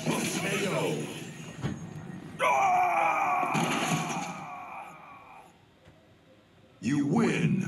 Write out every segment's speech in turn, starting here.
KO. You win.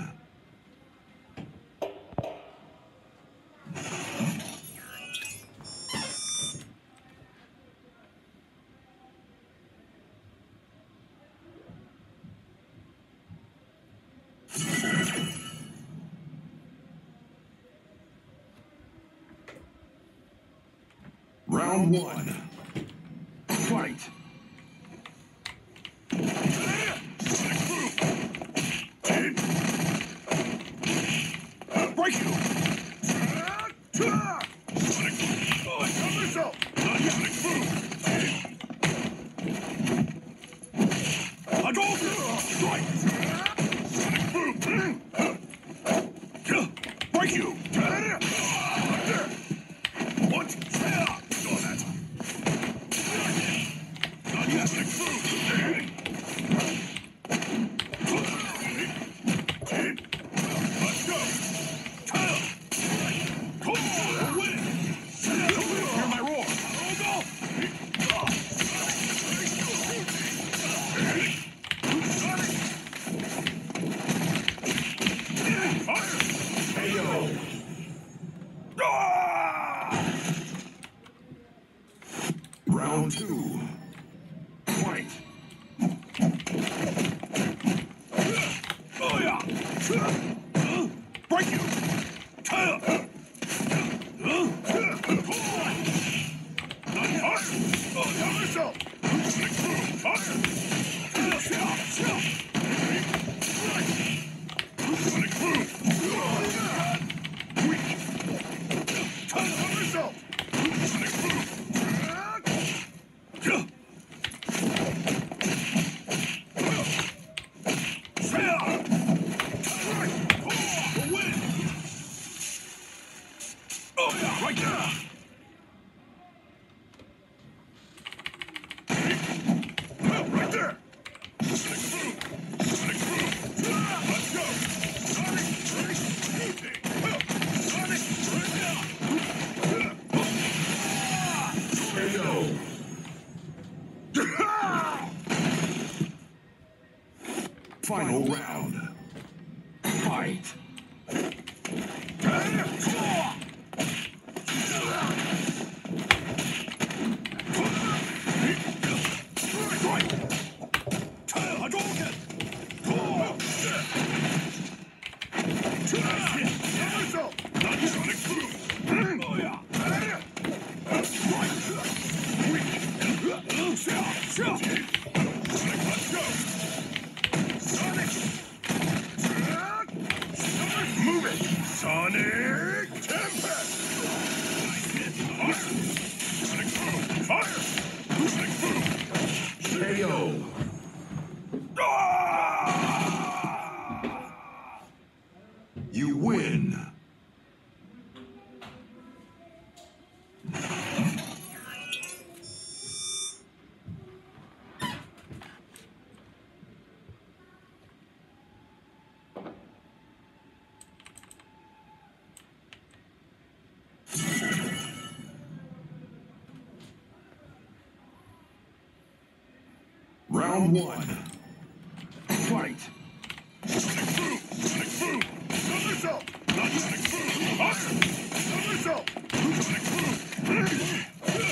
Round one. Fight. Break you. Cover yourself. I go. Strike. Break you. What? Let's go. Hear my roar. KO. Round two. Fight. Break you. Right there. Right there. Let's go. KO. Final round. Fight. Move it! Sonic Tempest! Sonic Boom! Fire! Sonic Boom! KO! You win! Round one. Fight. Sonic Boom! Sonic Boom! Cover yourself! Not Sonic Boom! Fire! Cover yourself! Sonic Boom! Sonic Boom!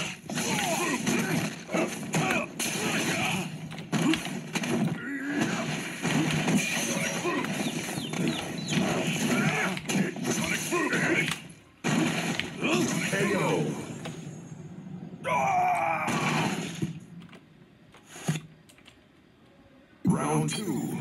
KO! Round two.